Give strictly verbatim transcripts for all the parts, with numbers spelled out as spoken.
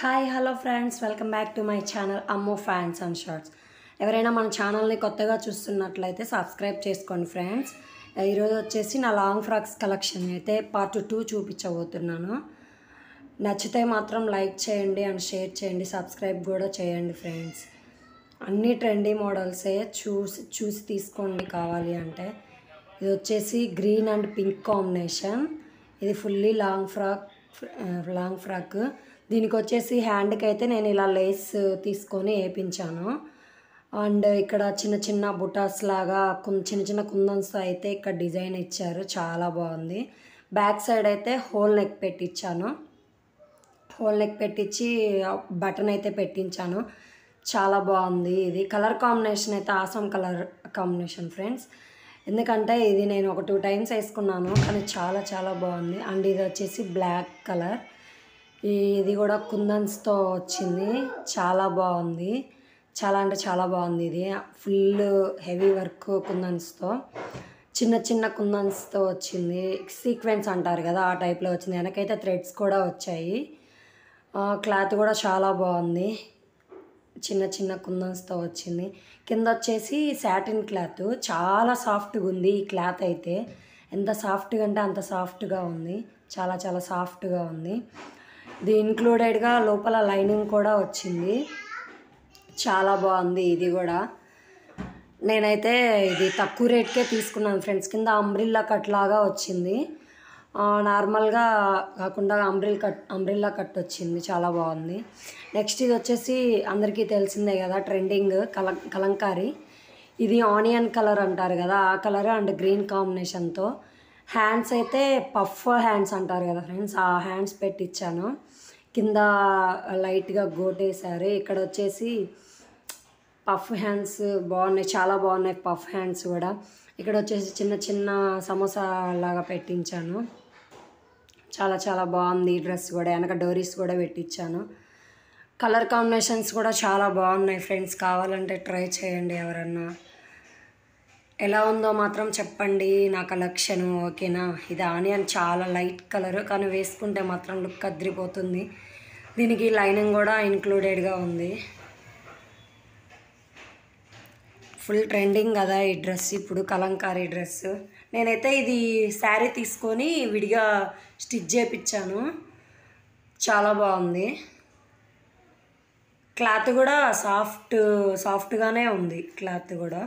Hi hello friends, welcome back to my channel అమ్మో fans and shorts. ఎవరైనా మన ఛానల్ని కొత్తగా చూస్తున్నట్లయితే సబ్స్క్రైబ్ చేసుకోండి ఫ్రెండ్స్. ఈరోజు వచ్చేసి నా లాంగ్ ఫ్రాక్స్ కలెక్షన్ అయితే పార్ట్ టూ చూపించబోతున్నాను. నచ్చితే మాత్రం లైక్ చేయండి అండ్ షేర్ చేయండి, సబ్స్క్రైబ్ కూడా చేయండి ఫ్రెండ్స్. అన్ని ట్రెండీ మోడల్సే చూసి చూసి తీసుకోండి కావాలి అంటే. ఇది వచ్చేసి గ్రీన్ అండ్ పింక్ కాంబినేషన్. ఇది fully long frock long frock దీనికి వచ్చేసి హ్యాండ్కి అయితే నేను ఇలా లేస్ తీసుకొని వేయించాను. అండ్ ఇక్కడ చిన్న చిన్న బుటాస్ లాగా చిన్న చిన్న కుందన్స్తో అయితే ఇక్కడ డిజైన్ ఇచ్చారు, చాలా బాగుంది. బ్యాక్ సైడ్ అయితే హోల్ నెక్ పెట్టించాను, హోల్ నెక్ పెట్టించి బటన్ అయితే పెట్టించాను. చాలా బాగుంది. ఇది కలర్ కాంబినేషన్ అయితే ఆసమ్ కలర్ కాంబినేషన్ ఫ్రెండ్స్. ఎందుకంటే ఇది నేను ఒక టూ టైమ్స్ వేసుకున్నాను, కానీ చాలా చాలా బాగుంది. అండ్ ఇది వచ్చేసి బ్లాక్ కలర్. ఇది కూడా కుందన్స్తో వచ్చింది, చాలా బాగుంది. చాలా అంటే చాలా బాగుంది. ఇది ఫుల్ హెవీ వర్క్ కుందన్స్తో, చిన్న చిన్న కుందన్స్తో వచ్చింది. సీక్వెన్స్ అంటారు కదా, ఆ టైప్లో వచ్చింది. వెనకైతే థ్రెడ్స్ కూడా వచ్చాయి. క్లాత్ కూడా చాలా బాగుంది, చిన్న చిన్న కుందన్స్తో వచ్చింది. కింద వచ్చేసి సాటిన్ క్లాత్, చాలా సాఫ్ట్గా ఉంది. ఈ క్లాత్ అయితే ఎంత సాఫ్ట్గా అంటే అంత సాఫ్ట్గా ఉంది, చాలా చాలా సాఫ్ట్గా ఉంది. ఇది ఇన్క్లూడెడ్గా లోపల లైనింగ్ కూడా వచ్చింది, చాలా బాగుంది. ఇది కూడా నేనైతే ఇది తక్కువ రేట్కే తీసుకున్నాను ఫ్రెండ్స్. కింద అంబ్రిల్లా కట్ లాగా వచ్చింది, నార్మల్గా కాకుండా అంబ్రిల్ కట్ అంబ్రిల్లా కట్ వచ్చింది, చాలా బాగుంది. నెక్స్ట్ ఇది వచ్చేసి అందరికీ తెలిసిందే కదా, ట్రెండింగ్ కల కలంకారీ. ఇది ఆనియన్ కలర్ అంటారు కదా, ఆ కలర్ అండ్ గ్రీన్ కాంబినేషన్తో. హ్యాండ్స్ అయితే పఫ్ హ్యాండ్స్ అంటారు కదా ఫ్రెండ్స్, ఆ హ్యాండ్స్ పెట్టించాను. కింద లైట్గా గోటేశారు. ఇక్కడ వచ్చేసి పఫ్ హ్యాండ్స్ బాగున్నాయి, చాలా బాగున్నాయి పఫ్ హ్యాండ్స్ కూడా. ఇక్కడ వచ్చేసి చిన్న చిన్న సమోసా లాగా పెట్టించాను, చాలా చాలా బాగుంది. డ్రెస్ కూడా వెనక డోరీస్ కూడా పెట్టించాను. కలర్ కాంబినేషన్స్ కూడా చాలా బాగున్నాయి ఫ్రెండ్స్, కావాలంటే ట్రై చేయండి ఎవరన్నా. ఎలా ఉందో మాత్రం చెప్పండి నా కలెక్షన్, ఓకేనా. ఇది ఆనియన్ చాలా లైట్ కలర్, కానీ వేసుకుంటే మాత్రం లుక్ అదిరిపోతుంది. దీనికి లైనింగ్ కూడా ఇంక్లూడెడ్గా ఉంది. ఫుల్ ట్రెండింగ్ కదా ఈ డ్రెస్ ఇప్పుడు, కలంకారీ డ్రెస్. నేనైతే ఇది శారీ తీసుకొని విడిగా స్టిచ్ చేయించాను, చాలా బాగుంది. క్లాత్ కూడా సాఫ్ట్ సాఫ్ట్గానే ఉంది క్లాత్ కూడా.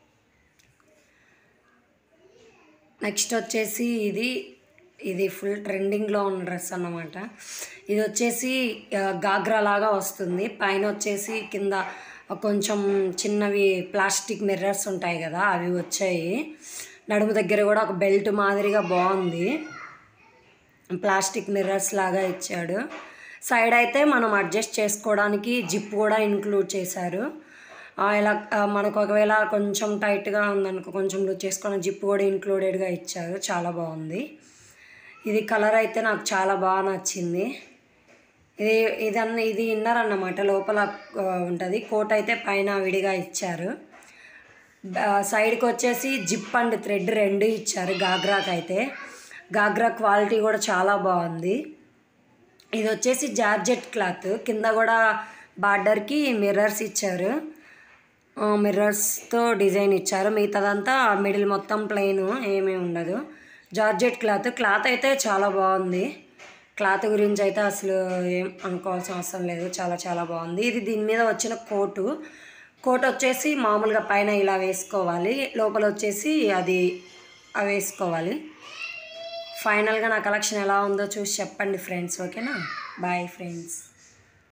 నెక్స్ట్ వచ్చేసి ఇది ఇది ఫుల్ ట్రెండింగ్లో ఉన్న డ్రెస్ అన్నమాట. ఇది వచ్చేసి గాగ్రా లాగా వస్తుంది. పైన వచ్చేసి కింద కొంచెం చిన్నవి ప్లాస్టిక్ మిర్రర్స్ ఉంటాయి కదా, అవి వచ్చాయి. నడుము దగ్గర కూడా ఒక బెల్ట్ మాదిరిగా బాగుంది, ప్లాస్టిక్ మిర్రర్స్ లాగా ఇచ్చాడు. సైడ్ అయితే మనం అడ్జస్ట్ చేసుకోవడానికి జిప్ కూడా ఇంక్లూడ్ చేశారు. ఇలా మనకు ఒకవేళ కొంచెం టైట్గా ఉందనుకో, కొంచెం లూజ్ చేసుకొని జిప్ కూడా ఇంక్లూడెడ్గా ఇచ్చారు, చాలా బాగుంది. ఇది కలర్ అయితే నాకు చాలా బాగా నచ్చింది. ఇది ఇదన్న ఇది ఇన్నర్ అన్నమాట, లోపల ఉంటుంది. కోట్ అయితే పైన విడిగా ఇచ్చారు. సైడ్కి వచ్చేసి జిప్ అండ్ థ్రెడ్ రెండు ఇచ్చారు. గాగ్రాకి అయితే గాగ్రా క్వాలిటీ కూడా చాలా బాగుంది. ఇది వచ్చేసి జార్జెట్ క్లాత్, కింద కూడా బార్డర్కి మిర్రర్స్ ఇచ్చారు, మిర్రర్స్తో డిజైన్ ఇచ్చారు. మిగతాదంతా మిడిల్ మొత్తం ప్లెయిన్, ఏమీ ఉండదు. జార్జెట్ క్లాత్ క్లాత్ అయితే చాలా బాగుంది. క్లాత్ గురించి అయితే అసలు ఏం అనుకోవాల్సిన అవసరం లేదు, చాలా చాలా బాగుంది. ఇది దీని మీద వచ్చిన కోటు కోట్ వచ్చేసి మామూలుగా పైన ఇలా వేసుకోవాలి, లోపల వచ్చేసి అది అవి వేసుకోవాలి. ఫైనల్గా నా కలెక్షన్ ఎలా ఉందో చూసి చెప్పండి ఫ్రెండ్స్, ఓకేనా. Bye friends.